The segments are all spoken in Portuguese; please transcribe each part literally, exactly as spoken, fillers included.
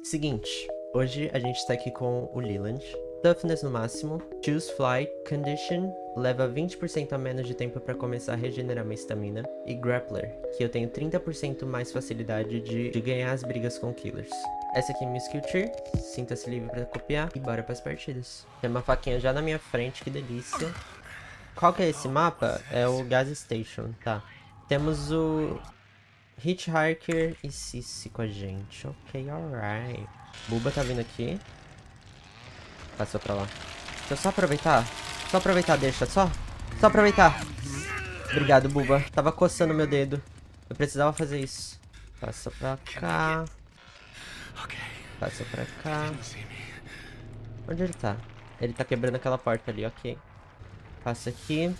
Seguinte, hoje a gente tá aqui com o Leland. Toughness no máximo, Choose Fly, Condition, leva vinte por cento a menos de tempo pra começar a regenerar minha estamina. E Grappler, que eu tenho trinta por cento mais facilidade de, de ganhar as brigas com Killers. Essa aqui é minha skill tree, sinta-se livre pra copiar e bora pras partidas. Tem uma faquinha já na minha frente, que delícia. Qual que é esse mapa? É o Gas Station, tá. Temos o Hitchhiker e Sissy com a gente. Ok, alright. Buba tá vindo aqui. Passou pra lá. Deixa eu só aproveitar. Só aproveitar, deixa. Só. Só aproveitar. Obrigado, Buba. Tava coçando meu dedo. Eu precisava fazer isso. Passa pra cá. Passa pra cá. Onde ele tá? Ele tá quebrando aquela porta ali, ok. Passa aqui.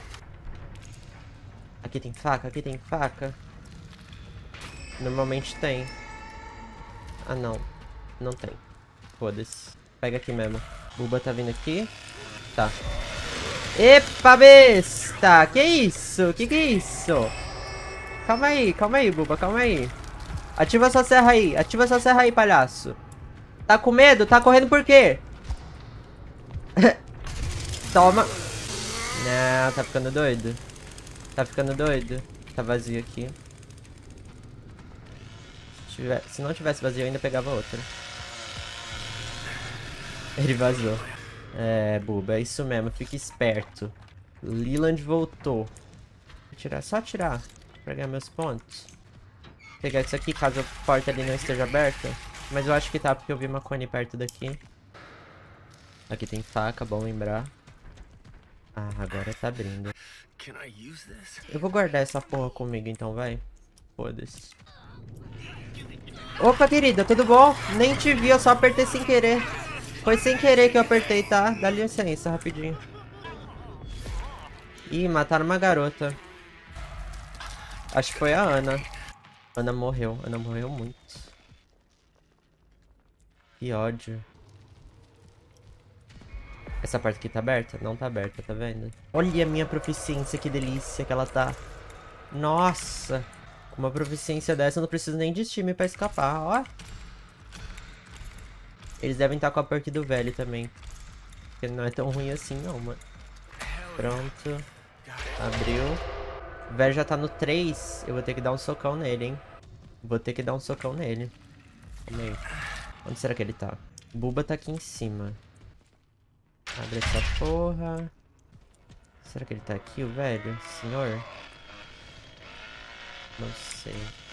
Aqui tem faca? Aqui tem faca? Normalmente tem. Ah, não. Não tem. Foda-se. Pega aqui mesmo. Buba tá vindo aqui. Tá. Epa, besta! Que isso? Que que é isso? Calma aí, calma aí, Buba, calma aí. Ativa sua serra aí. Ativa sua serra aí, palhaço. Tá com medo? Tá correndo por quê? Toma. Não, tá ficando doido. Tá ficando doido. Tá vazio aqui. Se, tiver... Se não tivesse vazio, eu ainda pegava outra. Ele vazou. É, Buba, é isso mesmo. Fique esperto. Leland voltou. Vou tirar, só tirar. Pra ganhar meus pontos. Vou pegar isso aqui, caso a porta ali não esteja aberta. Mas eu acho que tá, porque eu vi uma cone perto daqui. Aqui tem faca, bom lembrar. Ah, agora tá abrindo. Eu vou guardar essa porra comigo então, vai. Foda-se. Opa, querida, tudo bom? Nem te vi, eu só apertei sem querer. Foi sem querer que eu apertei, tá? Dá licença, rapidinho. Ih, mataram uma garota. Acho que foi a Ana. Ana morreu. Ana morreu muito. Que ódio. Essa parte aqui tá aberta? Não tá aberta, tá vendo? Olha a minha proficiência, que delícia que ela tá. Nossa. Com uma proficiência dessa eu não preciso nem de time pra escapar, ó. Eles devem estar com a perk do velho também. Porque não é tão ruim assim não, mano. Pronto. Abriu. O velho já tá no três. Eu vou ter que dar um socão nele, hein. Vou ter que dar um socão nele. Calma aí. Onde será que ele tá? O Buba tá aqui em cima. Abre essa porra. Será que ele tá aqui, o velho? Senhor? Não sei.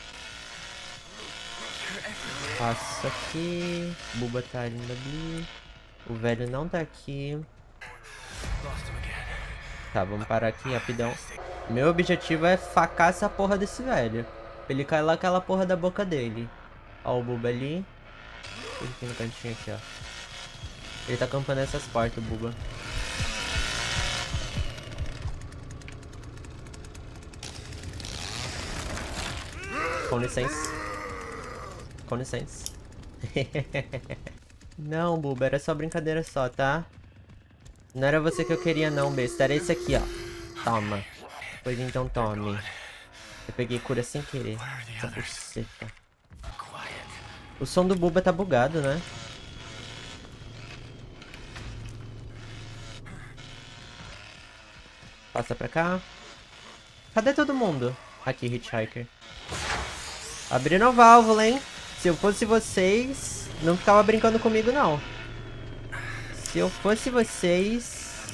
Passa aqui. Buba tá indo ali. O velho não tá aqui. Tá, vamos parar aqui rapidão. Meu objetivo é facar essa porra desse velho. Pra ele cair lá aquela porra da boca dele. Ó o Buba ali. Ele aqui no cantinho aqui, ó. Ele tá acampando essas portas, o Buba. Com licença. Com licença. Não, Buba, era só brincadeira só, tá? Não era você que eu queria não, besta. Era esse aqui, ó. Toma. Pois então tome. Eu peguei cura sem querer. Essa buceta. O som do Buba tá bugado, né? Passa pra cá. Cadê todo mundo? Aqui, Hitchhiker. Abriram a válvula, hein? Se eu fosse vocês, não ficava brincando comigo, não. Se eu fosse vocês...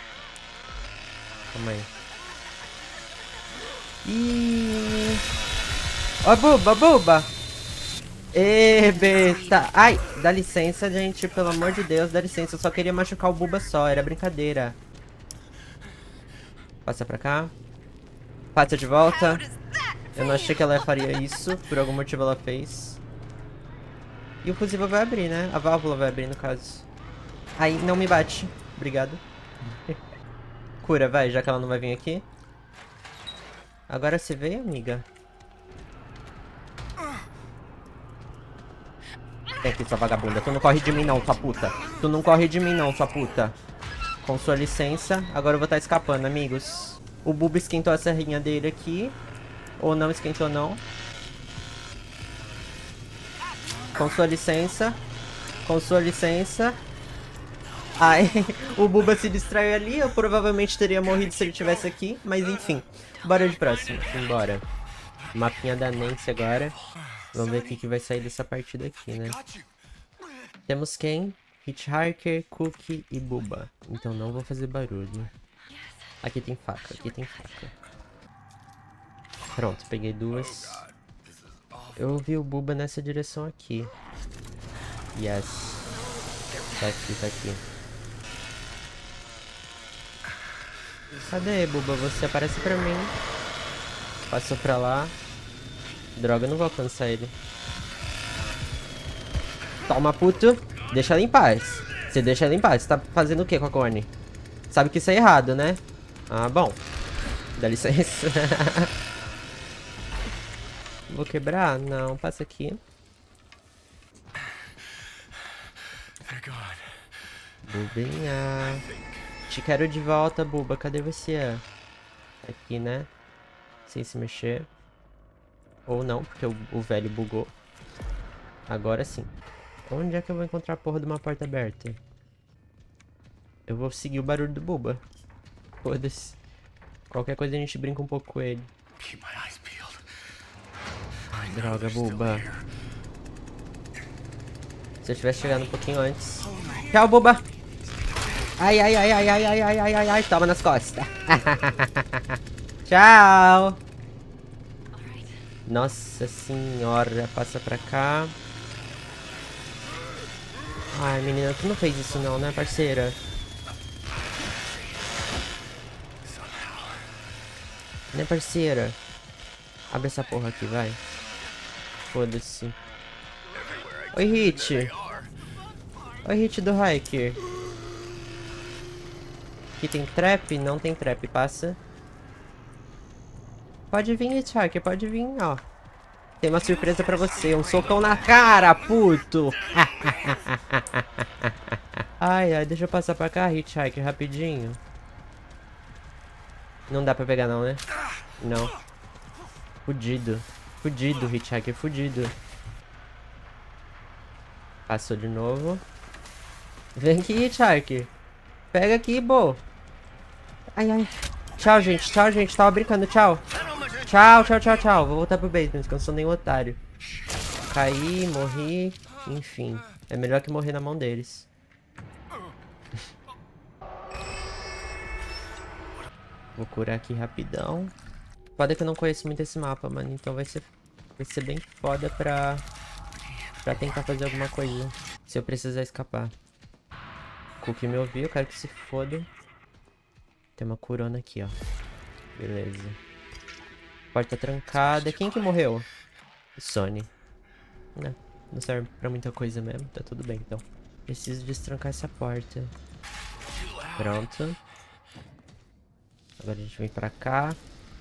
Calma aí. Ih... Ó, Buba, Buba! Ê, besta! Ai, dá licença, gente. Pelo amor de Deus, dá licença. Eu só queria machucar o Buba só. Era brincadeira. Passa pra cá. Passa de volta. Eu não achei que ela faria isso. Por algum motivo ela fez. E o fusível vai abrir, né? A válvula vai abrir, no caso. Aí, não me bate. Obrigado. Cura, vai, já que ela não vai vir aqui. Agora você veio, amiga. Vem aqui, sua vagabunda. Tu não corre de mim não, sua puta. Tu não corre de mim não, sua puta. Com sua licença. Agora eu vou estar escapando, amigos. O Buba esquentou a serrinha dele aqui. Ou não esquentou, não. com sua licença. Com sua licença. Ai, o Bubba se distraiu ali. Eu provavelmente teria morrido se ele estivesse aqui. Mas enfim, bora de próximo. Embora. Mapinha da Nancy agora. Vamos ver o que, que vai sair dessa partida aqui, né? Temos quem? Hitchhiker, Cookie e Bubba. Então não vou fazer barulho. Aqui tem faca, aqui tem faca. Pronto, peguei duas. Eu vi o Bubba nessa direção aqui. Yes. Tá aqui, tá aqui. Cadê, Bubba? Você aparece pra mim. Passou pra lá. Droga, eu não vou alcançar ele. Toma, puto. Deixa ela em paz. Você deixa ela em paz. Você tá fazendo o que com a Connie? Sabe que isso é errado, né? Ah, bom. Dá licença. Vou quebrar? Não, passa aqui. Bubinha. Te quero de volta, Bubba. Cadê você? Aqui, né? Sem se mexer. Ou não, porque o, o velho bugou. Agora sim. Onde é que eu vou encontrar a porra de uma porta aberta? Eu vou seguir o barulho do Bubba. Foda-se. Qualquer coisa a gente brinca um pouco com ele. Ai, droga, Bubba. Se eu tivesse chegado um pouquinho antes. Tchau, Bubba. Ai, ai, ai, ai, ai, ai, ai, ai, ai, ai. Toma nas costas. Tchau. Nossa senhora. Passa pra cá. Ai, menina, tu não fez isso não, né, parceira? Né, parceira? Abre essa porra aqui, vai. Foda-se. Oi, Hit. Oi, Hit do Hiker. Aqui tem trap? Não tem trap, passa. Pode vir, Hitchhiker, pode vir, ó. Tem uma surpresa pra você, um socão na cara, puto! Ai, ai, deixa eu passar pra cá, Hitchhiker, rapidinho. Não dá pra pegar não, né? Não. Fudido. Fudido, Hitchhiker, fudido. Passou de novo. Vem aqui, Hitchhiker. Pega aqui, bo. Ai, ai. Tchau, gente, tchau, gente. Tava brincando, tchau. Tchau, tchau, tchau, tchau. Vou voltar pro basement, que eu não sou nem otário. Caí, morri. Enfim. É melhor que morrer na mão deles. Vou curar aqui rapidão. Foda que eu não conheço muito esse mapa, mano. Então vai ser, vai ser bem foda pra, pra tentar fazer alguma coisa. Se eu precisar escapar. Cookie me ouviu, eu quero que se foda. Tem uma curona aqui, ó. Beleza. Porta trancada. Quem que morreu? Sony. Não, não serve pra muita coisa mesmo. Tá tudo bem, então. Preciso destrancar essa porta. Pronto. Agora a gente vem pra cá.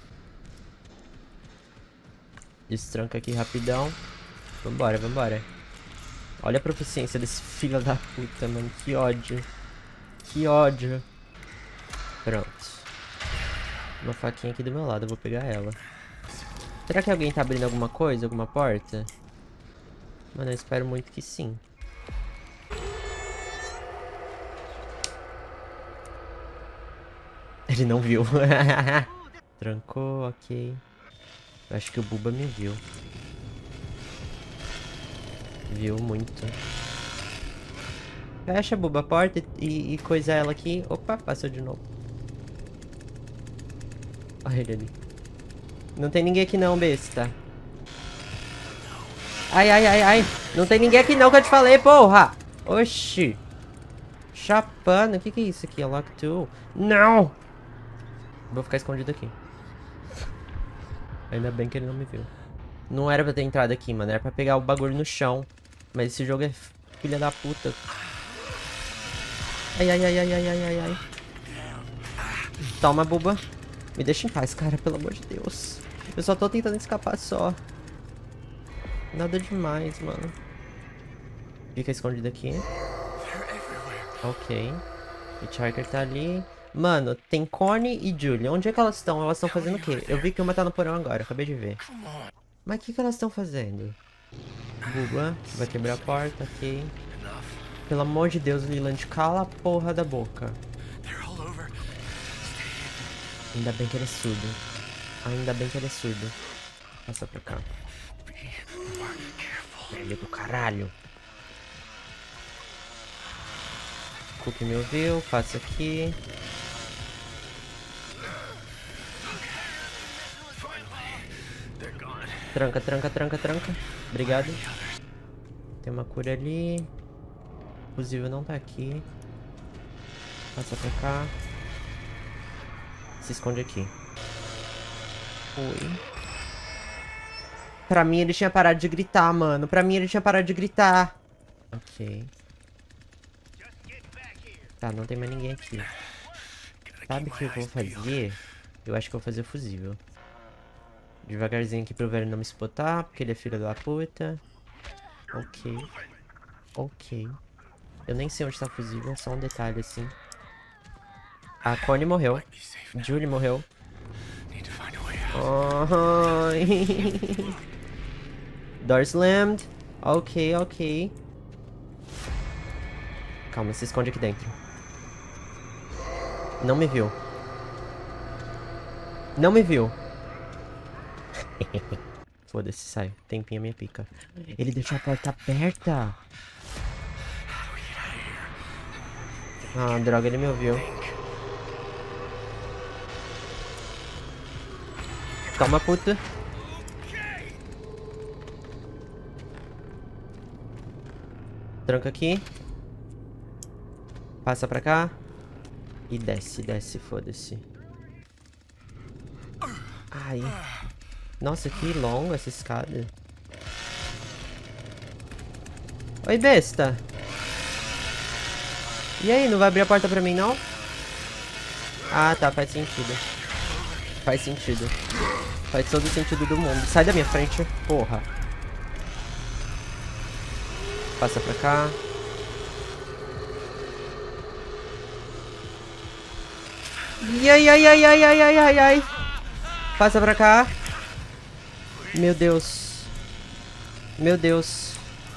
Destranca aqui rapidão. Vambora, vambora. Olha a proficiência desse filho da puta, mano. Que ódio. Que ódio. Pronto. Uma faquinha aqui do meu lado, eu vou pegar ela. Será que alguém tá abrindo alguma coisa? Alguma porta? Mano, eu espero muito que sim. Ele não viu. Trancou, ok. Eu acho que o Bubba me viu. Viu muito. Fecha, Bubba, a porta e, e coisa ela aqui. Opa, passou de novo. Olha ele ali. Não tem ninguém aqui não, besta. Ai, ai, ai, ai. Não tem ninguém aqui não que eu te falei, porra. Oxi. Chapando. O que que é isso aqui? Unlock tool. Não. Vou ficar escondido aqui. Ainda bem que ele não me viu. Não era pra ter entrado aqui, mano. Era pra pegar o bagulho no chão. Mas esse jogo é filha da puta. Ai, ai, ai, ai, ai, ai, ai, ai. Toma, Bubba. Me deixa em paz, cara. Pelo amor de Deus. Eu só tô tentando escapar só. Nada demais, mano. Fica escondido aqui. Ok. Hitchhiker tá ali. Mano, tem Connie e Julie. Onde é que elas estão? Elas estão fazendo o quê? Eu vi que uma tá no porão agora. Acabei de ver. Mas o que que elas estão fazendo? Buba, vai quebrar a porta, ok. Pelo amor de Deus, Leland, cala a porra da boca. Ainda bem que ele é surdo. Ainda bem que ele é surdo. Passa pra cá. Velho do caralho. Cook me ouviu, passa aqui. Tranca, tranca, tranca, tranca. Obrigado. Tem uma cura ali. O fusível não tá aqui. Passa pra cá. Se esconde aqui. Oi. Pra mim ele tinha parado de gritar, mano. Pra mim ele tinha parado de gritar. Ok. Tá, não tem mais ninguém aqui. Sabe o que eu vou fazer? Eu acho que eu vou fazer o fusível. Devagarzinho aqui pro velho não me spotar, porque ele é filho da puta. Ok. Ok. Eu nem sei onde tá o fusível, é só um detalhe assim. A Connie morreu. Julie morreu. Oh. Door slammed. Ok, ok. Calma, se esconde aqui dentro. Não me viu. Não me viu. Foda-se, sai. Tempinha minha pica. Ele deixou a porta aberta. Ah, droga, ele me ouviu. Toma, puta. Tranca aqui. Passa pra cá. E desce, desce, foda-se. Ai. Nossa, que longa essa escada. Oi, besta. E aí, não vai abrir a porta pra mim, não? Ah, tá, faz sentido. Faz sentido. Faz todo o sentido do mundo. Sai da minha frente, porra. Passa pra cá. Ai, ai, ai, ai, ai, ai, ai, ai. Passa pra cá. Meu Deus. Meu Deus.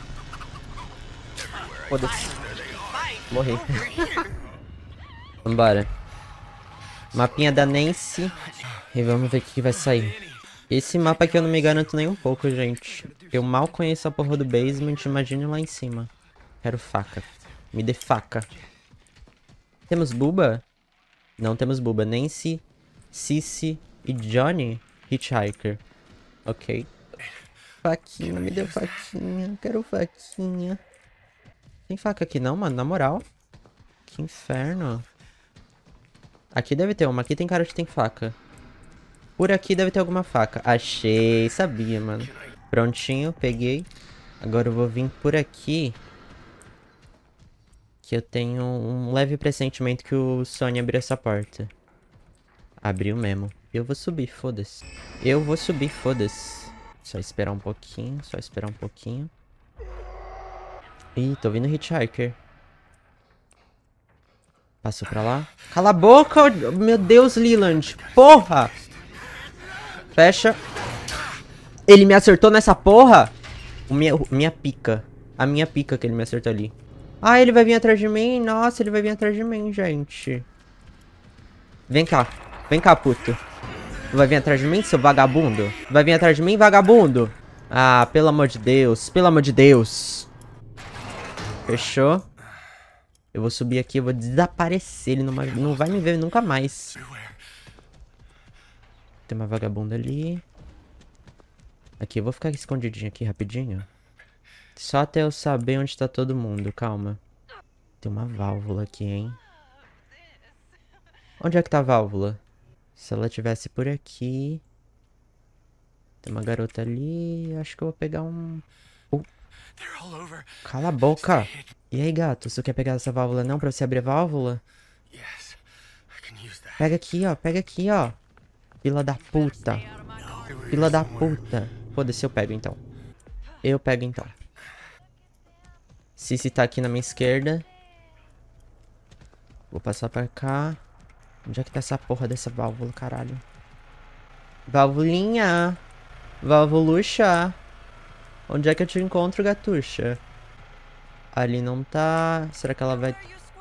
Foda-se. Morri. Vambora. Mapinha da Nancy. E vamos ver o que vai sair. Esse mapa aqui eu não me garanto nem um pouco, gente. Eu mal conheço a porra do basement, imagine lá em cima. Quero faca. Me dê faca. Temos Buba? Não temos Buba. Nancy, Cici e Johnny Hitchhiker. Ok. Faquinha, me deu faquinha. Quero faquinha. Tem faca aqui não, mano? Na moral. Que inferno. Aqui deve ter uma. Aqui tem cara de tem faca. Por aqui deve ter alguma faca. Achei. Sabia, mano. Prontinho. Peguei. Agora eu vou vir por aqui. Que eu tenho um leve pressentimento que o Sony abriu essa porta. Abriu mesmo. Eu vou subir, foda-se. Eu vou subir, foda-se. Só esperar um pouquinho. Só esperar um pouquinho. Ih, tô ouvindo Hitchhiker. Passou pra lá. Cala a boca! Meu Deus, Leland. Porra! Fecha. Ele me acertou nessa porra? O minha, minha pica. A minha pica que ele me acertou ali. Ah, ele vai vir atrás de mim? Nossa, ele vai vir atrás de mim, gente. Vem cá. Vem cá, puto. Vai vir atrás de mim, seu vagabundo? Vai vir atrás de mim, vagabundo? Ah, pelo amor de Deus. Pelo amor de Deus. Fechou. Eu vou subir aqui, eu vou desaparecer. Ele não vai, não vai me ver nunca mais. Tem uma vagabunda ali. Aqui, eu vou ficar escondidinho aqui rapidinho. Só até eu saber onde tá todo mundo, calma. Tem uma válvula aqui, hein? Onde é que tá a válvula? Se ela tivesse por aqui... Tem uma garota ali... Acho que eu vou pegar um... Uh. Cala a boca! E aí, gato? Você quer pegar essa válvula não pra você abrir a válvula? Pega aqui, ó. Pega aqui, ó. Fila da puta. Fila da puta. Foda-se, eu pego então. Eu pego então. Cici tá aqui na minha esquerda. Vou passar pra cá. Onde é que tá essa porra dessa válvula, caralho? Válvulinha. Válvuluxa. Onde é que eu te encontro, gatuxa? Ali não tá... Será que ela vai...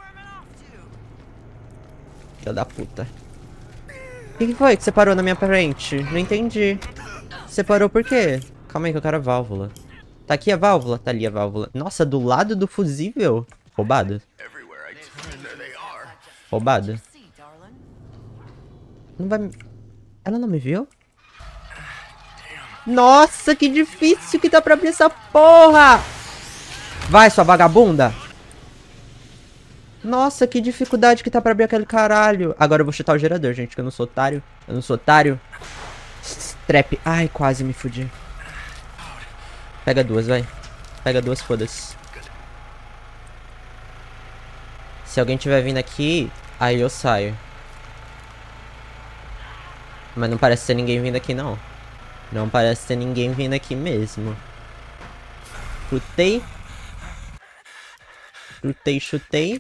Filha da puta. O que, que foi que você parou na minha frente? Não entendi. Você parou por quê? Calma aí que eu quero a válvula. Tá aqui a válvula? Tá ali a válvula. Nossa, do lado do fusível? Roubado. Roubado. Não vai... Ela não me viu? Nossa, que difícil que tá pra abrir essa porra! Vai, sua vagabunda! Nossa, que dificuldade que tá pra abrir aquele caralho. Agora eu vou chutar o gerador, gente, que eu não sou otário. Eu não sou otário. Trap. Ai, quase me fudi. Pega duas, vai. Pega duas, foda-se. Se alguém tiver vindo aqui, aí eu saio. Mas não parece ter ninguém vindo aqui, não. Não parece ter ninguém vindo aqui mesmo. Chutei. Chutei, chutei.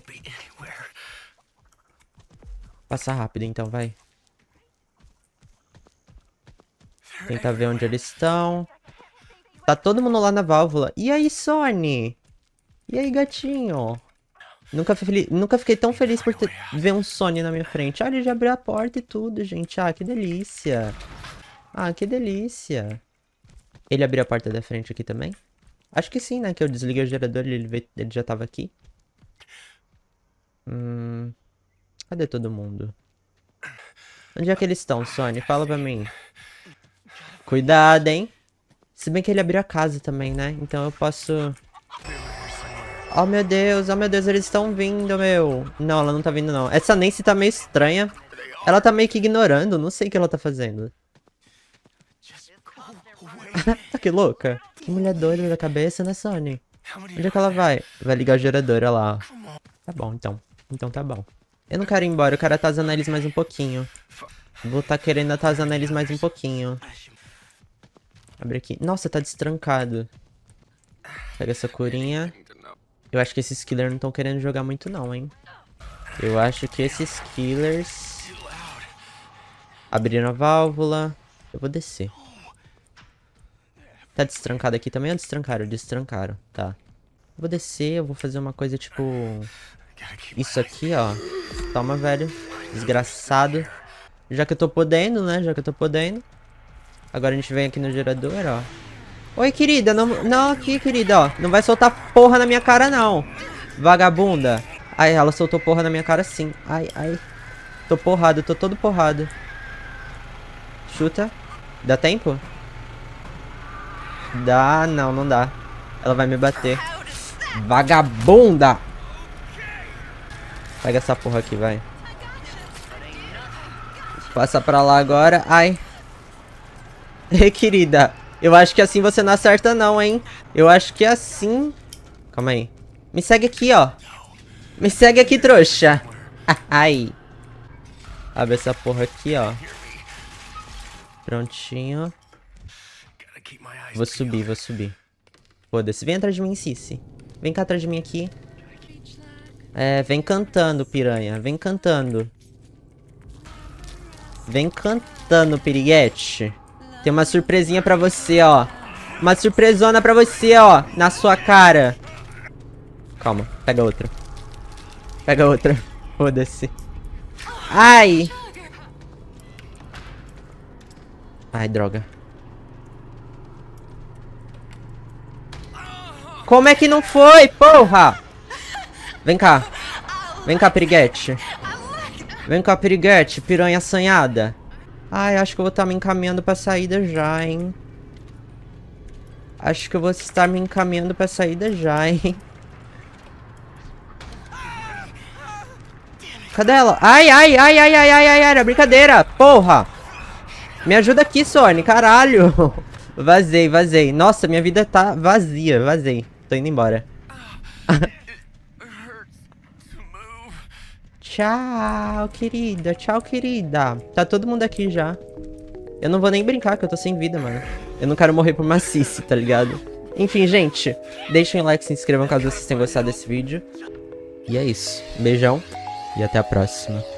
Passa rápido, então, vai. Tentar ver onde eles estão. Tá todo mundo lá na válvula. E aí, Sony? E aí, gatinho? Nunca, fui Nunca fiquei tão feliz por ter... ver um Sony na minha frente. Ah, ele já abriu a porta e tudo, gente. Ah, que delícia. Ah, que delícia. Ele abriu a porta da frente aqui também? Acho que sim, né? Que eu desliguei o gerador e ele, veio... ele já tava aqui. Hum... Cadê todo mundo? Onde é que eles estão, Sony? Fala pra mim. Cuidado, hein? Se bem que ele abriu a casa também, né? Então eu posso... Oh, meu Deus. Oh, meu Deus. Eles estão vindo, meu. Não, ela não tá vindo, não. Essa Nancy tá meio estranha. Ela tá meio que ignorando. Não sei o que ela tá fazendo. Que louca. Que mulher doida da cabeça, né, Sony? Onde é que ela vai? Vai ligar o gerador, olha lá. Tá bom, então. Então tá bom. Eu não quero ir embora. Eu quero atazanar eles mais um pouquinho. Vou tá querendo atazanar eles mais um pouquinho. Abre aqui. Nossa, tá destrancado. Pega essa curinha. Eu acho que esses killers não estão querendo jogar muito não, hein. Eu acho que esses killers... Abriram a válvula. Eu vou descer. Tá destrancado aqui também ou destrancaram? Destrancaram, tá. Vou descer, eu vou fazer uma coisa tipo... Isso aqui, ó. Toma, velho. Desgraçado. Já que eu tô podendo, né? Já que eu tô podendo. Agora a gente vem aqui no gerador, ó. Oi, querida. Não, não aqui, querida, ó. Não vai soltar porra na minha cara, não. Vagabunda. Ai, ela soltou porra na minha cara, sim. Ai, ai. Tô porrado, tô todo porrado. Chuta. Dá tempo? Dá, não, não dá. Ela vai me bater. Vagabunda! Pega essa porra aqui, vai. Passa pra lá agora. Ai. Ei, querida. Eu acho que assim você não acerta não, hein. Eu acho que assim... Calma aí. Me segue aqui, ó. Me segue aqui, trouxa. Ai. Abre essa porra aqui, ó. Prontinho. Vou subir, vou subir. Foda-se. Vem atrás de mim, Cici. Vem cá atrás de mim aqui. É, vem cantando, piranha. Vem cantando. Vem cantando, piriguete. Tem uma surpresinha pra você, ó. Uma surpresona pra você, ó. Na sua cara. Calma, pega outra. Pega outra. Foda-se. Ai. Ai, droga. Como é que não foi, porra? Vem cá. Vem cá, piriguete. Vem cá, piriguete, piranha assanhada. Ai, acho que eu vou estar me encaminhando pra saída já, hein. Acho que eu vou estar me encaminhando pra saída já, hein. Cadê ela? Ai, ai, ai, ai, ai, ai, ai, era brincadeira, porra. Me ajuda aqui, Sony, caralho. Vazei, vazei. Nossa, minha vida tá vazia, vazei. Tô indo embora. Tchau, querida. Tchau, querida. Tá todo mundo aqui já. Eu não vou nem brincar, que eu tô sem vida, mano. Eu não quero morrer por macice, tá ligado? Enfim, gente. Deixem um like, se inscrevam caso vocês tenham gostado desse vídeo. E é isso. Beijão. E até a próxima.